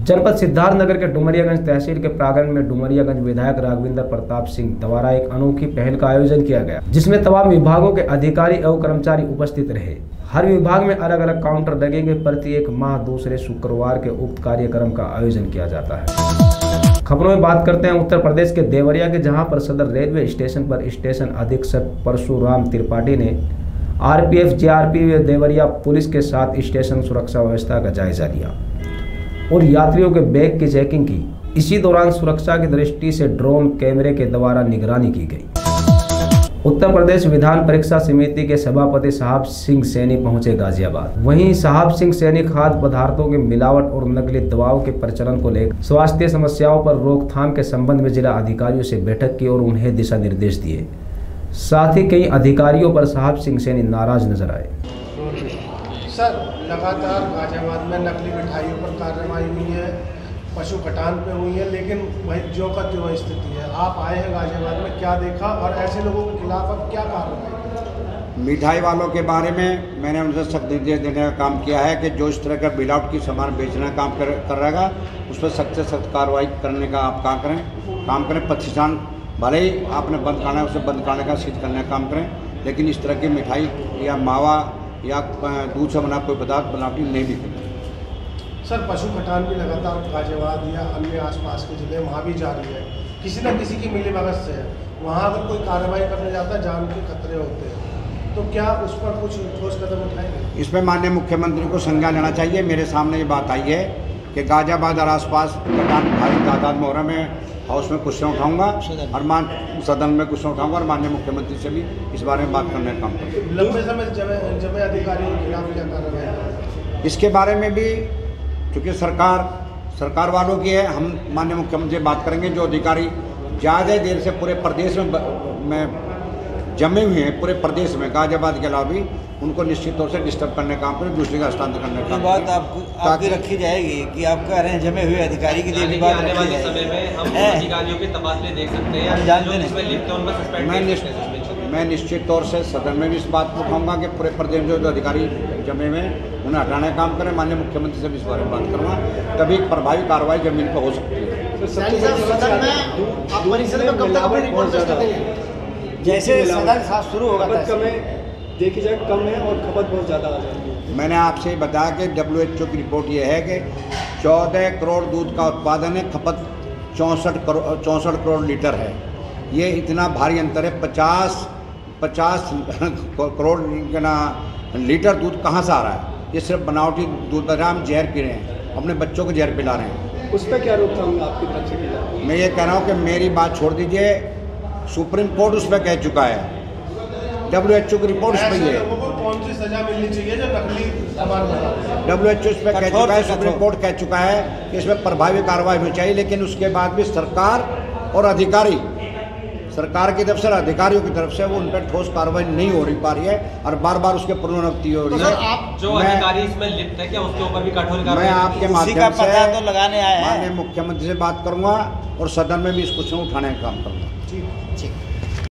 जनपद सिद्धार्थनगर के डुमरियागंज तहसील के प्रांगण में डुमरियागंज विधायक राघवेंद्र प्रताप सिंह द्वारा एक अनोखी पहल का आयोजन किया गया, जिसमें तमाम विभागों के अधिकारी एवं कर्मचारी उपस्थित रहे। हर विभाग में अलग अलग काउंटर लगेंगे। प्रति एक माह दूसरे शुक्रवार के उक्त कार्यक्रम का आयोजन किया जाता है। खबरों में बात करते हैं उत्तर प्रदेश के देवरिया के, जहां पर सदर रेलवे स्टेशन पर स्टेशन अधीक्षक परशुराम त्रिपाठी ने आरपीएफ, जीआरपी व देवरिया पुलिस के साथ स्टेशन सुरक्षा व्यवस्था का जायजा लिया और यात्रियों के बैग की चेकिंग की। इसी दौरान सुरक्षा की दृष्टि से ड्रोन कैमरे के द्वारा निगरानी की गई। उत्तर प्रदेश विधान परीक्षा समिति के सभापति साहब सिंह सैनी पहुंचे गाजियाबाद। वहीं साहब सिंह सैनी खाद्य पदार्थों के मिलावट और नकली दवाओं के प्रचलन को लेकर स्वास्थ्य समस्याओं पर रोकथाम के संबंध में जिला अधिकारियों से बैठक की और उन्हें दिशा निर्देश दिए। साथ ही कई अधिकारियों पर साहब सिंह सैनी नाराज नजर आए। सर, लगातार गाजियाबाद में नकली मिठाइयों पर कार्रवाई हुई है, पशु कटान पे हुई है, लेकिन वही जो का त्यों स्थिति है। आप आए हैं गाजियाबाद में, क्या देखा और ऐसे लोगों के खिलाफ अब क्या कार्रवाई? मिठाई वालों के बारे में मैंने उनसे सख्त निर्देश देने का काम किया है कि जो इस तरह का मिलावट की सामान बेचने का काम कर रहेगा उस पर सख्त से सख्त कार्रवाई करने का आप काम करें। प्रतिष्ठान भले ही आपने बंद करना है उसे बंद करने का, सीज करने का काम करें, लेकिन इस तरह की मिठाई या मावा या दूध से बना कोई पदार्थ बनावटी नहीं बिकेगा। सर, पशु कटान भी लगातार गाजियाबाद या अन्य आसपास के जिले वहाँ भी जारी है, किसी न किसी की मिलीभगत से है। वहाँ अगर कोई कार्रवाई करने जाता है, जान के खतरे होते हैं, तो क्या उस पर कुछ ठोस कदम उठाएंगे? इसमें माननीय मुख्यमंत्री को संज्ञान लेना चाहिए। मेरे सामने ये बात आई है कि गाजियाबाद और आसपास कटान भारी तादाद में हो रहा है। मैं हाउस में क्वेश्चन उठाऊंगा और सदन में क्वेश्चन उठाऊंगा और माननीय मुख्यमंत्री से भी इस बारे में बात करने का काम करेंगे। लंबे समय जमे अधिकारियों के खिलाफ क्या कार्रवाई? इसके बारे में भी चूँकि सरकार वालों की है, हम माननीय मुख्यमंत्री से बात करेंगे। जो अधिकारी ज़्यादा देर से पूरे प्रदेश में जमे हुए हैं, पूरे प्रदेश में गाजियाबाद के अलावा भी, उनको निश्चित तौर से डिस्टर्ब करने का काम करें, दूसरे का हस्तांतर करने का बात आपकी रखी जाएगी कि आप कह रहे हैं जमे हुए अधिकारी के लिए भी बात आने वाले समय में हम अधिकारियों के तबादले देख सकते हैं। मैं निश्चित तौर से सदन में भी इस बात को उठाऊंगा कि पूरे प्रदेश में जो अधिकारी जमे हुए उन्हें हटाने का काम करें। माननीय मुख्यमंत्री से भी इस बारे में बात करूँगा, तभी प्रभावी कार्रवाई जमीन पर हो सकती है। जैसे सदन शुरू होगा देखी जाए कम है और खपत बहुत ज़्यादा आ जाएगी। मैंने आपसे बताया कि WHO की रिपोर्ट ये है कि 14 करोड़ दूध का उत्पादन है, खपत 64 करोड़ लीटर है। ये इतना भारी अंतर है। 50 करोड़ लीटर दूध कहाँ से आ रहा है? ये सिर्फ बनावटी दूध पर हम जहर पी रहे हैं, अपने बच्चों को जहर पिला रहे हैं। उस पर क्या रोकथाम आपकी तरफ से? मैं ये कह रहा हूँ कि मेरी बात छोड़ दीजिए, सुप्रीम कोर्ट उस पर कह चुका है, WHO की रिपोर्ट उस पर है। कौन सी सजा मिलनी चाहिए जो नकली सामान बना? WHO इस पर कह चुका है, सुप्रीम कोर्ट कह चुका है कि इसमें प्रभावी कार्रवाई होनी चाहिए। लेकिन उसके बाद भी सरकार और अधिकारी, सरकार की तरफ से अधिकारियों की तरफ से वो उन पर ठोस कार्रवाई नहीं हो पा रही है और बार बार उसके पुनरावृत्ति हो रही है। आप जो अधिकारी इसमें लिप्त है, क्या उसके ऊपर भी कठोर कार्रवाई? मैं आपके माध्यम से लगाने आए हैं, माननीय मुख्यमंत्री से बात करूंगा और सदन में भी इस क्वेश्चन उठाने का काम करूंगा।